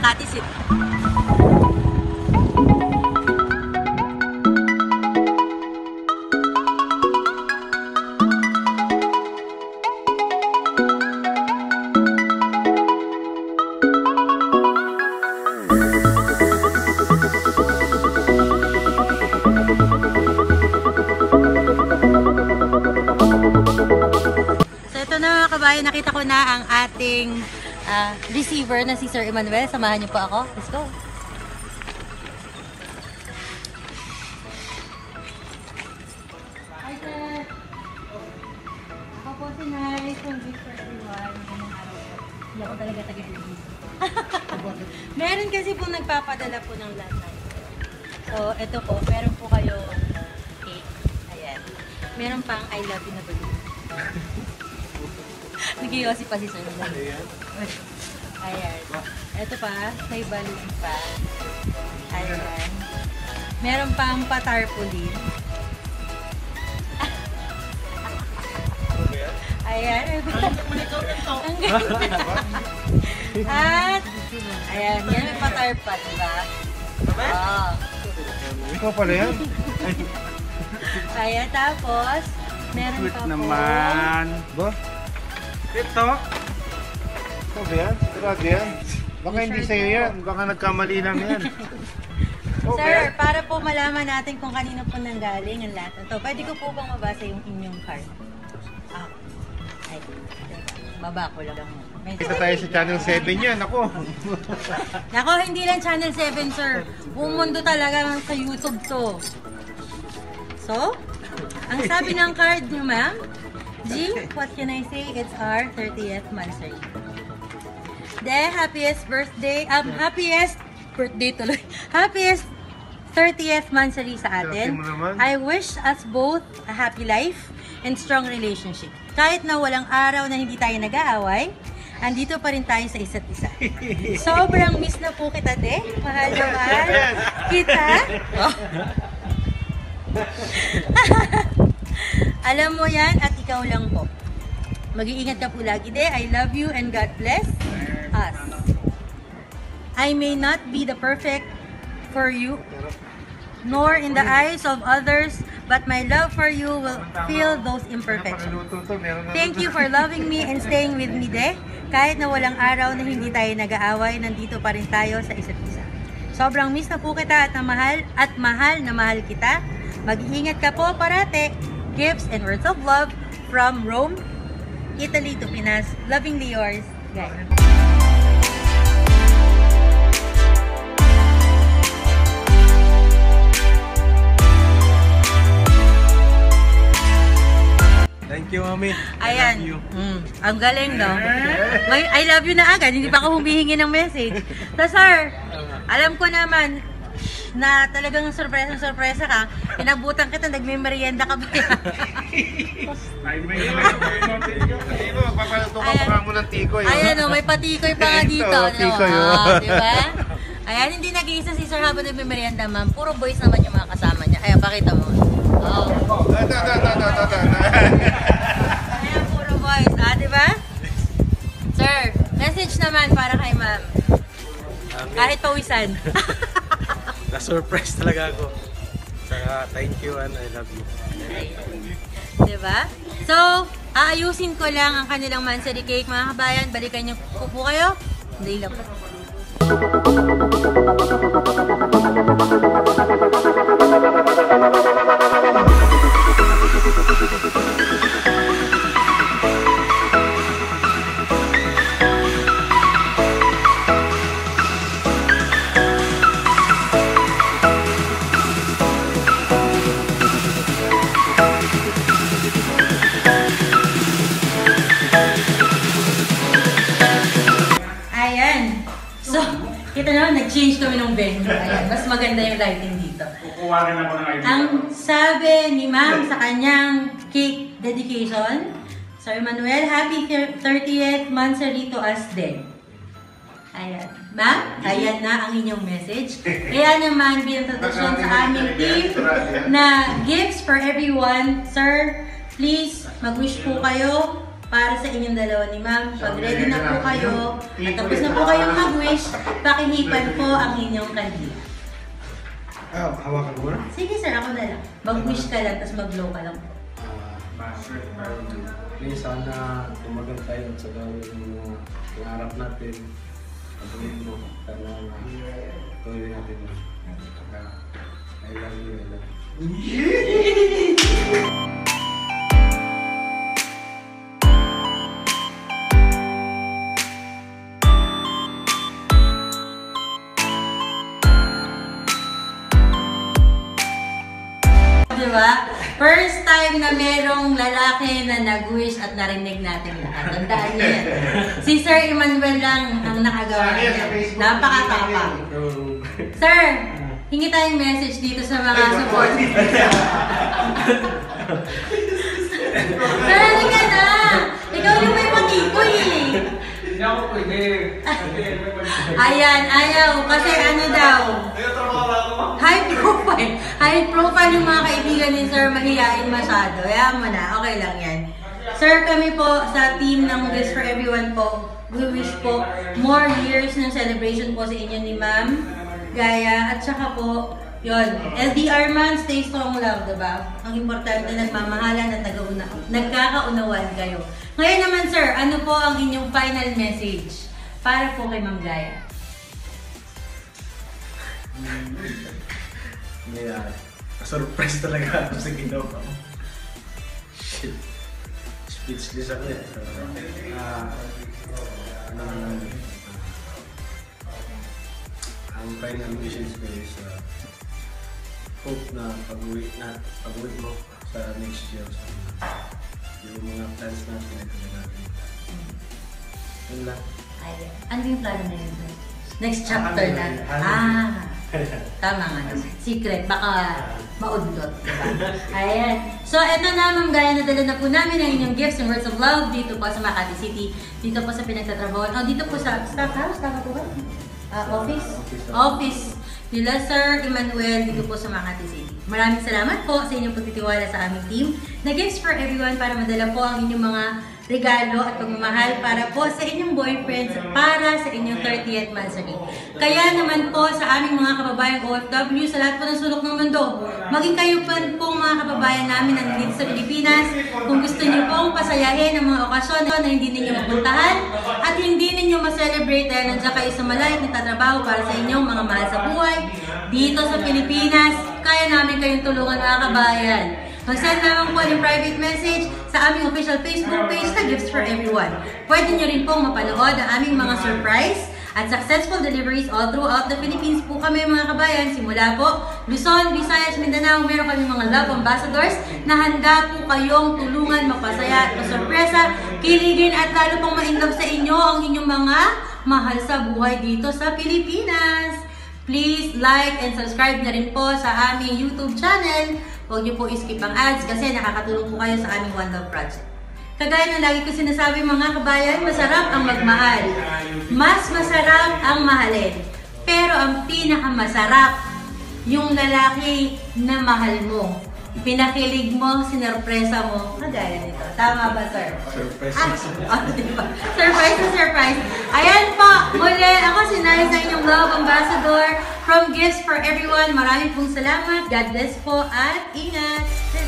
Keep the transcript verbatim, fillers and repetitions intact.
Makati City. Kabayan, nakita ko na ang ating uh, receiver na si Sir Emmanuel. Samahan niyo po ako. Let's go! Hi, sir! Ako po si Nay. Kung gift for everyone. Magandang araw po. Hindi ako talaga taga-release. Meron kasi po nagpapadala po ng landline. So, ito po. Meron po kayo cake. Ayan. Meron pang I love you na balloon. Nag-iossi pa si Sir. Ayan. Ayan. Ito pa, may balloon pa. Ayan. Meron pang patarpaulin. Ayan. Ang ganda. At, ayan. Yan may patarpa, diba? Oo. Ikaw pala yan? Ayan, tapos, meron Sweet pa po. naman. Ba? Ito? Ito ba yan? Grabe yan. Baka hindi sa'yo yan. Baka nagkamali lang yan. Okay. Sir, para po malaman natin kung kanino po nanggaling ang lahat ito, pwede ko po bang mabasa yung inyong card? Ah, ay, baba ko lang. Kita tayo sa Channel seven yan, ako. Nako, hindi lang Channel seven, sir. Buong mundo talaga sa YouTube to. So, ang sabi ng card niyo, ma'am, G, what can I say? It's our thirtieth anniversary. The happiest birthday, um, happiest birthday tuloy. Happiest thirtieth anniversary sa atin. I wish us both a happy life and strong relationship. Kahit na walang araw na hindi tayo nag-aaway, andito pa rin tayo sa isa't isa. Sobrang miss na po kita, de. Mahal na mahal kita. Oh. Alam mo yan at ikaw lang po. Mag-iingat ka po lagi, de. I love you and God bless us. I may not be the perfect for you, nor in the eyes of others, but my love for you will fill those imperfections. Thank you for loving me and staying with me, de. Kahit na walang araw na hindi tayo nag-aaway, nandito pa rin tayo sa isa't isa. Sobrang miss na po kita at na mahal at mahal na mahal kita. Mag-iingat ka po parate. Gifts and words of love from Rome, Italy to Pinas. Lovingly yours, Gaia. Thank you, Mami. Ayan. I love you. Mm, ang galing, no? May I love you na agad. Hindi pa ako humihingi ng message. So, sir, alam ko naman na talagang sorpresa-sorpresa ka. Inabutan kita, nagme-merienda ka ba yan? Magpapaluto ka pa mo ng tikoy. Ayan o, may patikoy pa nga dito. Tikoy o. Diba? Ayan, hindi nag-iisa si Sir habang nagme-merienda, ma'am. Puro boys naman yung mga kasama niya. Ayan, pakita mo. Oh. Ayan, puro boys. Ah, diba? Sir, message naman para kay ma'am. Kahit pawisan. Na-surprise talaga ako. Saka thank you and I love you. Diba? So, aayusin ko lang ang kanilang mansari cake, mga kabayan. Balikan niyo po po kayo. Hindi lang po. Kita naman, nag-change kami ng venue. Ayan, mas maganda yung lighting dito. Kukuha rin ako ng idea. Ang sabi ni ma'am sa kanyang cake dedication, Sir Manuel, happy thirtieth anniversary to us din. Ayan. Ma'am, ayan na ang inyong message. Kaya naman, bilang tradisyon sa aming team na gifts for everyone, sir, please, mag-wish po kayo para sa inyong dalawa ni ma'am. Pag ready na po kayo, at tapos na po kayong mag-wish, pakihipan po ang inyong kandila. Ah, hawakan mo na? Sige sir, ako na lang. Mag-wish ka lang, tapos mag-blow ka lang po. Please, sana tumagal tayo sa gawin ng mga pangarap natin. Patuloy mo, sana tuloy natin. I love you, I love you. Diba? First time na merong lalaki na nag-wish at narinig natin lahat. Tandaan niyo yan. Si Sir Emmanuel lang ang nakagawa niya. Napakatapang. Sir, hingi tayong message dito sa mga support. Sir, hindi ka na! Ikaw yung may matikoy eh. Hindi ako pwede. Ayan, ayaw. Kasi ano daw? High profile. High profile yung mga kaibigan ni Sir, mahihain masyado. Ayan mo na, okay lang yan. Sir, kami po sa team ng Gifts for Everyone po, we wish po more years ng celebration po sa inyo ni Ma'am Gaia. At saka po, yun, L D R man, stay strong love, diba? Ang importante, nagmamahalan at nag nagkakaunawan kayo. Ngayon naman sir, ano po ang inyong final message para po kay Ma'am Gaia? May uh, surprise talaga ako sa ginawa ko. Shit. Speechless ako eh. Uh, um, ang final wishes ko is uh, hope na pag-uwi na pag-uwi mo sa next year. So, yung mga plans na pinagkala natin. Yun lang. Ay, ano yung plano na yun? Next chapter na. Ah, tama nga. Secret, baka maudlot. Diba? Ayan. So, eto na, Ma'am Gaia, nadala na po namin ang inyong gifts and words of love dito po sa Makati City. Dito po sa pinagtatrabahoan. Oh, dito po sa staff house. Tama po ba? Uh, office? Office. Nila Sir Emmanuel dito po sa Makati City. Maraming salamat po sa inyong pagtitiwala sa aming team na Gifts for Everyone para madala po ang inyong mga regalo at pagmamahal para po sa inyong boyfriends para sa inyong thirtieth anniversary. Kaya naman po sa aming mga kababayang O F W sa lahat po ng sulok ng mundo, maging kayo pa po mga kababayan namin na nandito sa Pilipinas. Kung gusto niyo pong pasayahin ang mga okasyon na hindi ninyo mapuntahan at hindi ninyo ma-celebrate dahil nandiyan kayo sa malayo at nagtatrabaho para sa inyong mga mahal sa buhay dito sa Pilipinas, kaya namin kayong tulungan mga kabayan. Mag-send naman po ng private message sa aming official Facebook page na Gifts for Everyone. Pwede nyo rin pong mapanood ang aming mga surprise at successful deliveries all throughout the Philippines po kami mga kabayan. Simula po, Luzon, Visayas, Mindanao, meron kami mga love ambassadors na handa po kayong tulungan, mapasaya at masurpresa, kiligin at lalo pong ma-inlove sa inyo ang inyong mga mahal sa buhay dito sa Pilipinas. Please like and subscribe na rin po sa aming YouTube channel. Huwag niyo po i-skip ang ads kasi nakakatulong po kayo sa aming One Love Project. Kagaya ng lagi ko sinasabi mga kabayan, masarap ang magmahal. Mas masarap ang mahalin. Pero ang pinakamasarap, yung lalaki na mahal mo. Pinakilig mo, sinorpresa mo, kagaya nito. Tama ba, sir? Surprise. Ah, oh, diba? Surprise na surprise. Ayan po, muli, ako si Nai sa inyong Love Ambassador from Gifts for Everyone. Maraming pong salamat. God bless po at ingat.